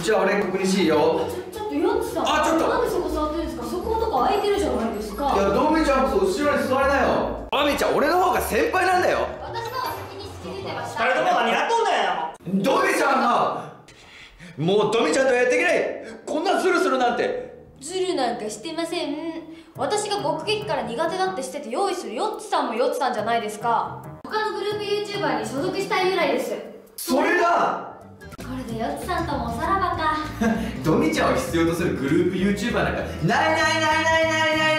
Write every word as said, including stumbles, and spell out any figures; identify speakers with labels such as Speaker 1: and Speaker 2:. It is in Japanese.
Speaker 1: じゃあ俺ここにしいよ。
Speaker 2: ちょっとヨッツさん、
Speaker 1: あ、ちょっと
Speaker 2: なんでそこ座ってるんですか。そことか空いてるじゃないですか。
Speaker 1: いや、ドミちゃんこそ後ろに座れなよ。ドミちゃん俺の方が先輩なんだよ。
Speaker 2: 私の方が先に気づいてました。
Speaker 3: 二人とも何やっとんねん。
Speaker 1: ドミちゃんがもうドミちゃんとやっていけない。こんなズルするなんて。
Speaker 2: ズルなんかしてません。私が極撃から苦手だってしてて用意するヨッツさんもヨッツさんじゃないですか。他のグループ YouTuber に所属したいぐらいです。
Speaker 1: それだ。
Speaker 2: これでヨッツさんともおさらばか。
Speaker 1: ドミちゃんを必要とするグループ YouTuber なんかないないないないないない